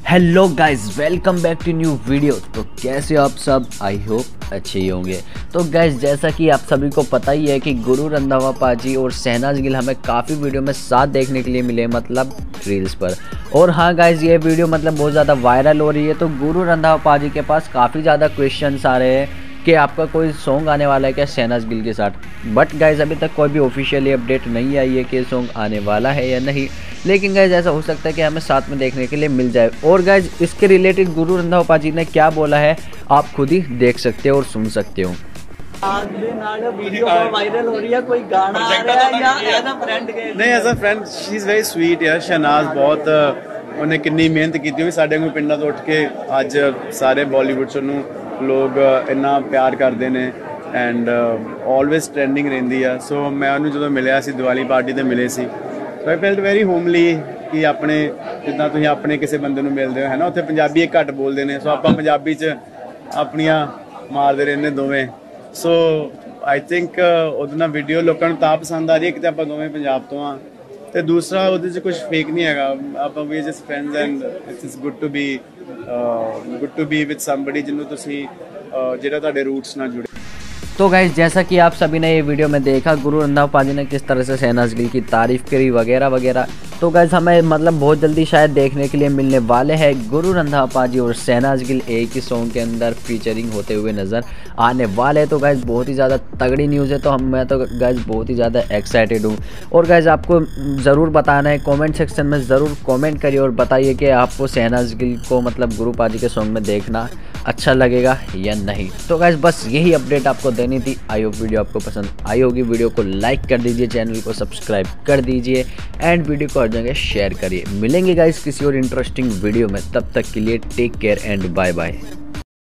Hello guys, welcome back to new video. तो कैसे हो आप सब? आई होप अच्छे ही होंगे। तो गाइस, जैसा कि आप सभी को पता ही है कि गुरु रंधावा पाजी और शहनाज गिल हमें काफ़ी वीडियो में साथ देखने के लिए मिले, मतलब रील्स पर। और हाँ गाइस, ये वीडियो मतलब बहुत ज़्यादा वायरल हो रही है। तो गुरु रंधावा पाजी के पास काफ़ी ज़्यादा क्वेश्चंस आ रहे हैं कि आपका कोई सॉन्ग आने वाला है क्या शहनाज गिल के साथ। बट गाइज, अभी तक कोई भी ऑफिशियली अपडेट नहीं आई है कि सॉन्ग आने वाला है या नहीं। लेकिन गाइज, ऐसा हो सकता है कि हमें साथ में देखने के लिए मिल जाए। और गाइज, इसके रिलेटेड गुरु रंधावा पाजी ने क्या बोला है आप खुद ही देख सकते हो और सुन सकते हो। वीडियो वायरल हो रही है, कोई गाना आ रहा है या एज अ फ्रेंड के? नहीं, as a friend she is very sweet यार। शहनाज बहुत ਉਹਨੇ ਕਿੰਨੀ ਮਿਹਨਤ ਕੀਤੀ ਹੋਈ ਸਾਡੇ ਕੋਲ ਪਿੰਡਾਂ ਤੋਂ ਉੱਠ ਕੇ ਅੱਜ ਸਾਰੇ ਬਾਲੀਵੁੱਡ 'ਚ ਉਹਨੂੰ ਲੋਕ ਇੰਨਾ ਪਿਆਰ ਕਰਦੇ ਨੇ ਐਂਡ ਆਲਵੇਜ਼ ਟ੍ਰੈਂਡਿੰਗ ਰਹਿੰਦੀ ਆ। ਸੋ ਮੈਂ ਉਹਨੂੰ ਜਦੋਂ ਮਿਲਿਆ ਸੀ ਦੀਵਾਲੀ ਪਾਰਟੀ ਤੇ ਮਿਲੇ ਸੀ, ਸੋ ਆਈ ਫੈਲਟ ਵੈਰੀ ਹੋਮਲੀ ਕਿ ਆਪਣੇ ਜਿੱਦਾਂ ਤੁਸੀਂ ਆਪਣੇ ਕਿਸੇ ਬੰਦੇ ਨੂੰ ਮਿਲਦੇ ਹੋ ਹੈ ਨਾ, ਉੱਥੇ ਪੰਜਾਬੀ ਇੱਕ ਘੱਟ ਬੋਲਦੇ ਨੇ, ਸੋ ਆਪਾਂ ਪੰਜਾਬੀ 'ਚ ਆਪਣੀਆਂ ਮਾਰਦੇ ਰਹਿੰਦੇ ਦੋਵੇਂ। ਸੋ ਆਈ ਥਿੰਕ ਉਹਦੇ ਨਾਲ ਵੀਡੀਓ ਲੋਕਾਂ ਨੂੰ ਤਾਂ ਪਸੰਦ ਆ ਰਹੀ ਹੈ ਕਿ ਆਪਾਂ ਦੋਵੇਂ ਪੰਜਾਬ ਤੋਂ ਆ, ਤੇ दूसरा ਉਹਦੇ 'ਚ ਕੁਝ ਫੇਕ ਨਹੀਂ ਹੈਗਾ। ਆਪਾਂ ਵੀ just friends and it's good to be with somebody ਜਿਹਨੂੰ ਤੁਸੀਂ ਜਿਹੜਾ ਤੁਹਾਡੇ रूट्स ਨਾਲ जुड़े। तो गाइज, जैसा कि आप सभी ने ये वीडियो में देखा, गुरु रंधावा पाजी ने किस तरह से शहनाज गिल की तारीफ़ करी वगैरह वगैरह। तो गाइज, हमें मतलब बहुत जल्दी शायद देखने के लिए मिलने वाले हैं गुरु रंधावा पाजी और शहनाज गिल एक ही सॉन्ग के अंदर फीचरिंग होते हुए नज़र आने वाले हैं। तो गाइज, बहुत ही ज़्यादा तगड़ी न्यूज़ है। तो मैं तो गाइज बहुत ही ज़्यादा एक्साइटेड हूँ। और गाइज, आपको ज़रूर बताना है, कमेंट सेक्शन में ज़रूर कमेंट करिए और बताइए कि आपको शहनाज गिल को मतलब गुरु पाजी के सॉन्ग में देखना अच्छा लगेगा या नहीं। तो गाइज, बस यही अपडेट आपको देनी थी। आई होप वीडियो आपको पसंद आई होगी। वीडियो को लाइक कर दीजिए, चैनल को सब्सक्राइब कर दीजिए एंड वीडियो को हर जगह शेयर करिए। मिलेंगे गाइज किसी और इंटरेस्टिंग वीडियो में, तब तक के लिए take care and bye bye.